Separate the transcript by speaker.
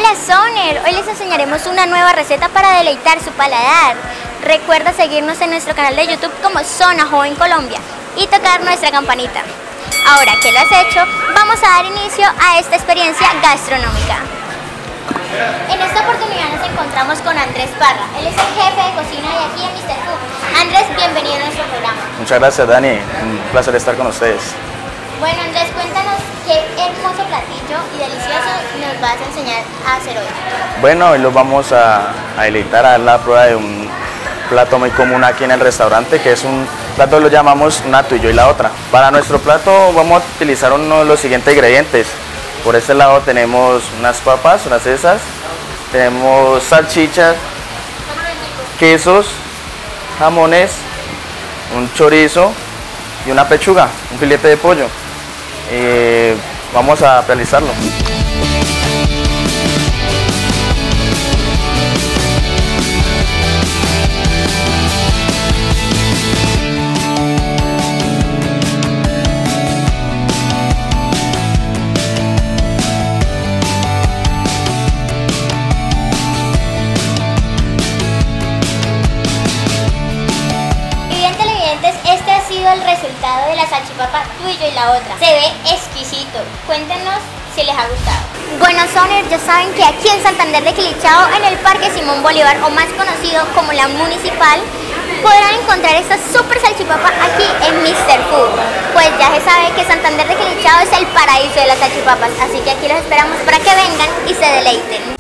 Speaker 1: Hola Soner, hoy les enseñaremos una nueva receta para deleitar su paladar. Recuerda seguirnos en nuestro canal de YouTube como Zona Joven Colombia y tocar nuestra campanita. Ahora que lo has hecho, vamos a dar inicio a esta experiencia gastronómica. En esta oportunidad nos encontramos con Andrés Parra. Él es el jefe de cocina de aquí en Mr. Food. Andrés, bienvenido a nuestro programa.
Speaker 2: Muchas gracias, Dani. Un placer estar con ustedes.
Speaker 1: Bueno, Andrés, cuéntanos qué hermoso platillo y delicioso nos vas a enseñar a hacer hoy.
Speaker 2: Bueno, hoy los vamos a deleitar a dar la prueba de un plato muy común aquí en el restaurante, que es un plato, lo llamamos una tú y yo y la otra. Para nuestro plato vamos a utilizar uno de los siguientes ingredientes. Por este lado tenemos unas papas, unas cesas, tenemos salchichas, quesos, jamones, un chorizo y una pechuga, un filete de pollo. Vamos a realizarlo.
Speaker 1: Este ha sido el resultado de la salchipapa tú y yo y la otra. Se ve exquisito. Cuéntenos si les ha gustado. Bueno, Soner, ya saben que aquí en Santander de Quilichao, en el Parque Simón Bolívar, o más conocido como la Municipal, podrán encontrar esta super salchipapa aquí en Mr. Food. Pues ya se sabe que Santander de Quilichao es el paraíso de las salchipapas, así que aquí los esperamos para que vengan y se deleiten.